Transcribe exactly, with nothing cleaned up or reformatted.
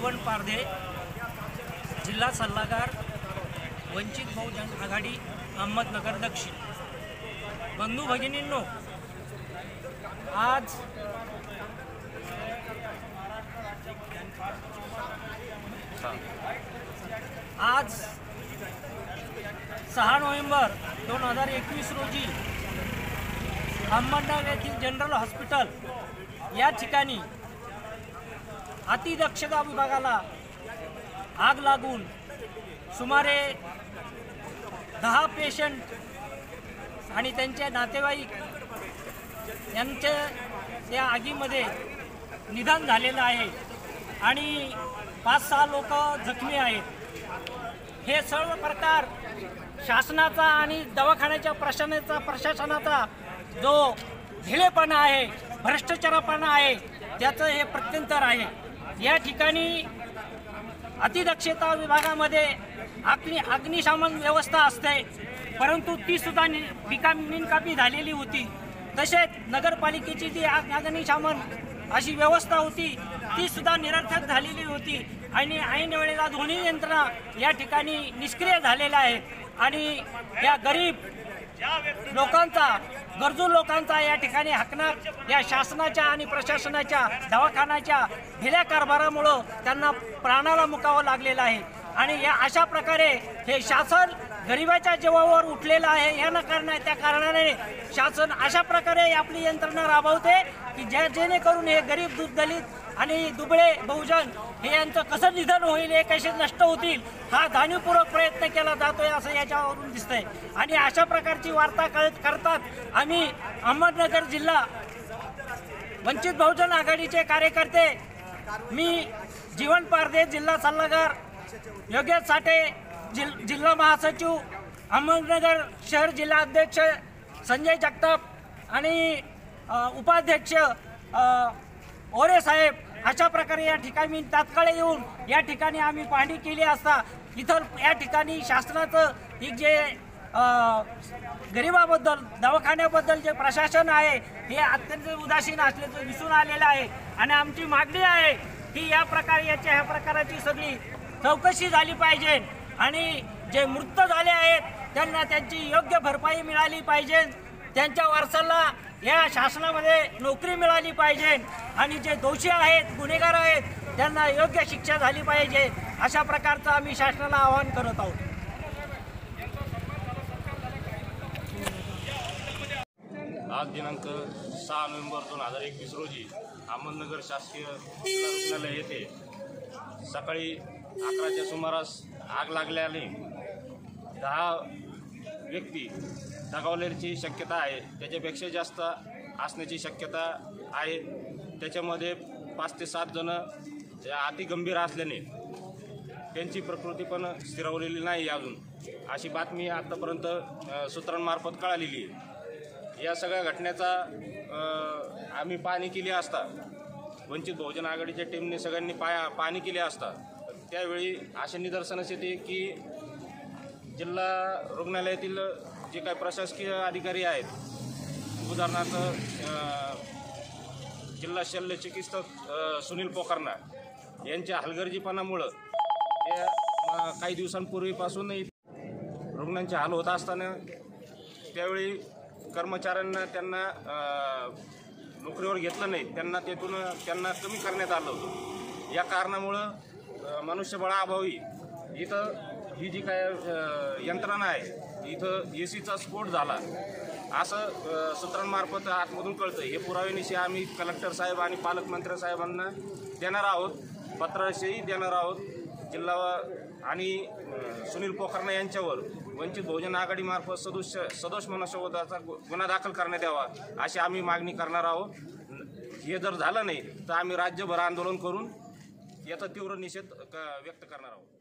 जीवन पारधे, जिल्हा सल्लागार, वंचित बहुजन आघाडी, अहमदनगर दक्षिण। बंधू भगिनींनो, आज आज सहा नोव्हेंबर दोन हजार एकवीस रोजी अहमदनगर येथील जनरल हॉस्पिटल या ठिकाणी अतिदक्षता विभागाला आग लागून सुमारे दहा पेशंट आणि त्यांचे नातेवाईक यांचे त्या आगीमध्ये निधन झालेलं आहे आणि पाच सहा लोक जखमी आहेत। हे सर्व प्रकार शासनाचा आणि दवाखान्याच्या प्रशासनाचा प्रशासनाचा जो ढिलेपणा आहे, भ्रष्टाचारपणा आहे, त्याचं हे प्रत्यंतर आहे। या ठिकाणी अतिदक्षता विभागामध्ये अग्नि अग्निशमन व्यवस्था असते, परंतु ती सुद्धा निकामी झालेली होती। तसेच नगरपालिकेची जी अग्निशमन अशी व्यवस्था होती ती सुद्धा निरर्थक झालेली होती आणि ऐन वेळेला दोन्ही यंत्रणा या ठिकाणी निष्क्रिय झालेल्या आहेत आणि या गरीब लोकांचा, गरजू लोकांचा या ठिकाणी हकना या शासनाच्या आणि प्रशासनाच्या दवाखान्याच्या ढिल्या कारभारामुळं त्यांना प्राणाला मुकावं लागलेलं आहे आणि या अशा प्रकारे हे शासन गरिबाच्या जीवावर उठलेलं आहे। या न कारण त्या कारणाने शासन अशा प्रकारे आपली यंत्रणा राबवते की ज्या जेणेकरून हे गरीब दूध दलित आणि दुबळे बहुजन हे यांचं कसं निधन होईल, हे कसे नष्ट होतील, हा जाणीवपूर्वक प्रयत्न केला जातोय असं याच्यावरून दिसतंय। आणि अशा प्रकारची वार्ता करतात आम्ही अहमदनगर जिल्हा वंचित बहुजन आघाडीचे कार्यकर्ते, मी जीवन पारधे, जिल्हा सल्लागार योगेश साठे, जिल जिल्हा महासचिव अहमदनगर शहर जिल्हा अध्यक्ष संजय जगताप आणि उपाध्यक्ष ओरे साहेब, अशा प्रकारे या ठिकाणी तात्काळ येऊन या ठिकाणी आम्ही पाहणी केली असता इथं या ठिकाणी शासनाचं एक जे गरिबाबद्दल दवाखान्याबद्दल जे प्रशासन आहे हे अत्यंत उदासीन असल्याचं दिसून आलेलं आहे आणि आमची मागणी आहे की या प्रकारे याच्या ह्या प्रकाराची सगळी चौकशी झाली पाहिजे आणि जे मृत झाले आहेत त्यांना त्यांची योग्य भरपाई मिळाली पाहिजे, त्यांच्या वारसाला या शासनामध्ये नोकरी मिळाली पाहिजे आणि जे दोषी आहेत, गुन्हेगार आहेत, त्यांना योग्य शिक्षा झाली पाहिजे, अशा प्रकारचं आम्ही शासनाला आवाहन करत आहोत। आज दिनांक सहा नोव्हेंबर दोन हजार एकवीस रोजी अहमदनगर शासकीय रुग्णालय येथे सकाळी अकराच्या सुमारास आग लागल्याने दहा व्यक्ती दगावल्याची शक्यता आहे, त्याच्यापेक्षा जास्त असण्याची शक्यता आहे। त्याच्यामध्ये पाच ते सात जण अति गंभीर असल्याने त्यांची प्रकृती पण स्थिरावलेली नाही अजून, अशी बातमी आत्तापर्यंत सूत्रांमार्फत कळालेली आहे। या सगळ्या घटनेचा आम्ही पाहणी केली असता, वंचित बहुजन आघाडीच्या टीमने सगळ्यांनी पाया पाहणी केली असता त्यावेळी असे निदर्शनास येते की जिल्हा रुग्णालयातील जे काही प्रशासकीय अधिकारी आहेत, उदाहरणार्थ जिल्हा शल्य चिकित्सक सुनील पोखरना यांच्या हलगर्जीपणामुळं ते काही दिवसांपूर्वीपासून रुग्णांचे हाल होत असताना त्यावेळी कर्मचाऱ्यांना त्यांना नोकरीवर घेतलं नाही, त्यांना तेथून त्यांना कमी करण्यात आलं होतं। या कारणामुळं मनुष्यबळाअभावी इथं ही जी काय यंत्रणा आहे इथं ए सीचा स्फोट झाला असं सूत्रांमार्फत आतमधून कळतं। हे पुराव्यानिशी आम्ही कलेक्टर साहेब आणि पालकमंत्री साहेबांना देणार आहोत, पत्राशही देणार आहोत। जिल्हा आणि सुनील पोखरना यांच्यावर वंचित बहुजन आघाडीमार्फत सदस्य सदोष मनुष्यवधाचा गुन्हा दाखल करण्यात यावा अशी आम्ही मागणी करणार आहोत। हे जर झालं नाही तर आम्ही राज्यभर आंदोलन करून याचा तीव्र निषेध व्यक्त करणार आहोत।